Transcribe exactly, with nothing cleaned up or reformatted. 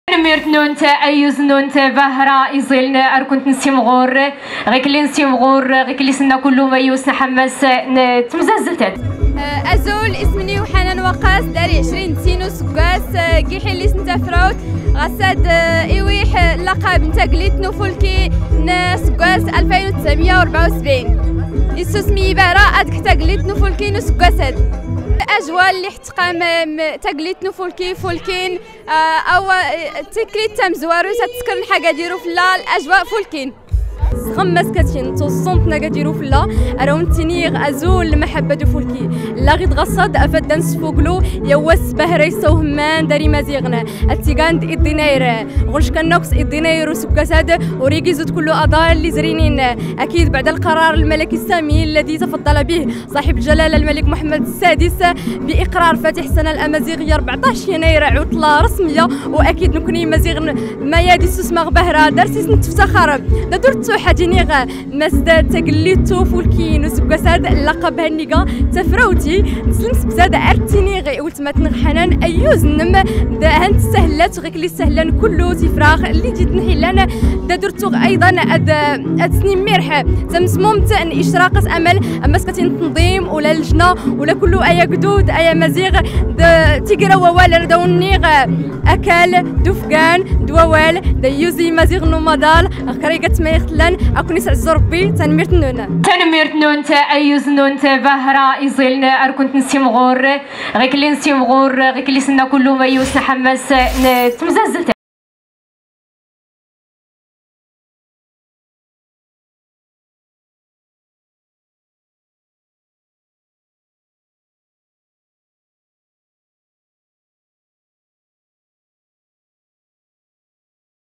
نميرت نونت أيوز نونت بهرا إزيلنا أركنت نسيمغور غيك اللي نسيمغور غيك اللي سنا كله ما يوسنا حماس تمزازلتات أزول اسمني وحنان وقاس داري عشرين تينو سكاس كيحي اللي سنتا فراوت غساد إيويح لقب نتا قليت نوفولكي نسكاس ألفين وتسعمية وأربعة وسبعين اسمي بهرا أدك تقليت نوفولكي نسكاسات أجوال اللي حتقام تقليت نوفولكي فولكين أو تكليت تمزوارو تتسكر الحاجة ديرو في الأجواء فولكين خمس كاتين توصنت ناقا ديرو فلا راهم تينيغ ازول المحبه دو فولكي لا غيد غصد افدان سفوقلو يواس بهري سوهمان داري مازيغنا التيغاند الديناير غنش كنوكس الديناير وسكاساد وريكي زود كله اضاء اللي زرينين اكيد بعد القرار الملكي السامي الذي تفضل به صاحب الجلاله الملك محمد السادس باقرار فاتح سنه الامازيغيه أربعطاش يناير عطله رسميه واكيد نكوني مازيغ ما يادي سسمغ بهرا درسيس نتفتخر درت حدينيغ مازداد تقليتو فولكين وسكاساد اللقب هنيغا تفراوتي نسلم سكساد ارتينيغ ولتمات حنان ايوز نم دا هانت سهلات غيك اللي سهلان كله تفراغ اللي جيت نحلان دا درتو ايضا اد اد سنين ميرح تمسمومت ان اشراقه امل اما سكتي تنظيم ولا لجنه ولا كله ايا قدود ايا مزيغ دا تيقرا ووال داونيغ اكل دفقان دووال دا يوزي مزيغ نومادال خريقه ما يختلان أكون يسعز ربي تنميرت نونا تنميرت نونت أيوز نونت بهرا إزيلنا أركنت نسيمغور غيك اللي نسيمغور غيك اللي سنا كله ما يوسنا حماس تمزازلت